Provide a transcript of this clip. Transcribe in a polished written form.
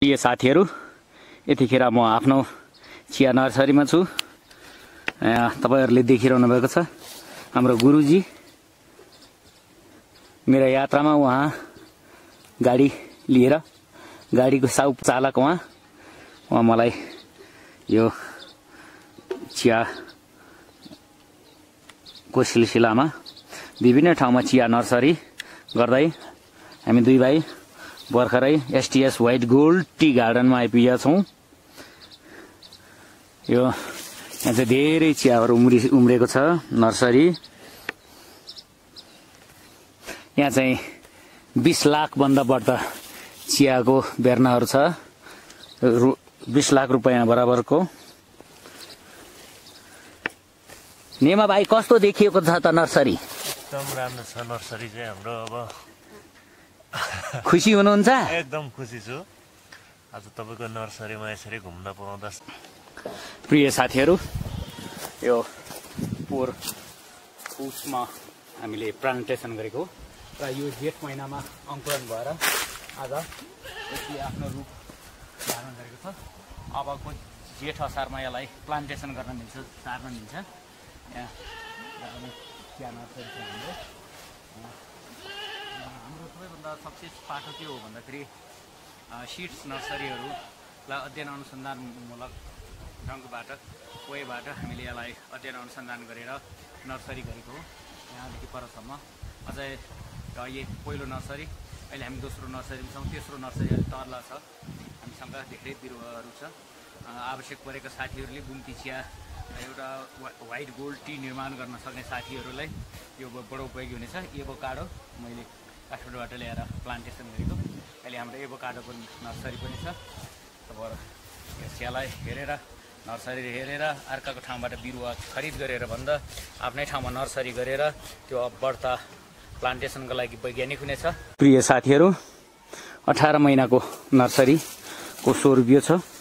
प्रिय साथीहरू, यतिखेर म आफ्नो चिया नर्सरीमा छु। तपाईहरुले देखिरहनु भएको छ हाम्रो गुरुजी। मेरो यात्रामा उहाँ गाडी लिएर, गाडीको साउ चालक उहाँ मलाई यो चिया को सिलसिलामा विभिन्न ठाउँमा चिया नर्सरी गर्दै हामी दुई भाइ भर्खरै एसटीएस व्हाइट गोल्ड टी गार्डनमा आइपुगेका छौं। यो यहाँ चाहिँ धेरै चियाहरू उम्रेको छ नर्सरी। यहाँ चाहिँ 20 लाख भन्दा बढ्ता चियाको बेर्नाहरू छ। 20 लाख रुपैयाँ बराबरको। नेमा भाइ, कस्तो देखिएको छ त नर्सरी? एकदम राम्रो छ नर्सरी चाहिँ हाम्रो। अब खुसी हुनुहुन्छ? एकदम खुसी छु आज तपाईको नर्सरीमा यसरी घुम्न पाउँदा। प्रिय साथीहरू, यो पोहोर पुसमा हामीले प्लान्टेसन गरेको र यो जेठ महिनामा अंकुरण भएर आज यसले आफ्नो रूप धारण गरेको छ। अबको जेठ असारमा यसलाई प्लान्टेसन गर्न मिल्छ, सार्न मिल्छ। यहाँ चिया नर्सरी छ हाम्रो सबैभन्दा सक्सेस पाटो के हो भन्दाखेरि सिड्स नर्सरीहरूलाई अध्ययन अनुसन्धानमूलक ढङ्गबाट वेबाट हामीले यसलाई अध्ययन अनुसन्धान गरेर नर्सरी गरेको हो। यहाँदेखि परसम्म अझै यो पहिलो नर्सरी, अहिले हामी दोस्रो नर्सरीमा छौँ। तेस्रो नर्सरी अहिले तल छ। हामीसँग धेरै बिरुवाहरू छ। आवश्यक परेका साथीहरूले गुम्ती चिया एउटा व्हाइट गोल्ड टी निर्माण गर्न सक्ने साथीहरूलाई यो बडो उपयोगी हुनेछ। एभोकाडो मैले काठमाडौँबाट ल्याएर प्लान्टेसन गरेको। अहिले हाम्रो एभोकाडोको नर्सरी पनि छ। तपाईँहरू यसलाई हेरेर, नर्सरी हेरेर अर्काको ठाउँबाट बिरुवा खरिद गरेर भन्दा आफ्नै ठाउँमा नर्सरी गरेर त्यो बढ्ता प्लान्टेसनको लागि वैज्ञानिक हुनेछ। प्रिय साथीहरू, 18 महिनाको नर्सरीको 100 रुपियाँ छ।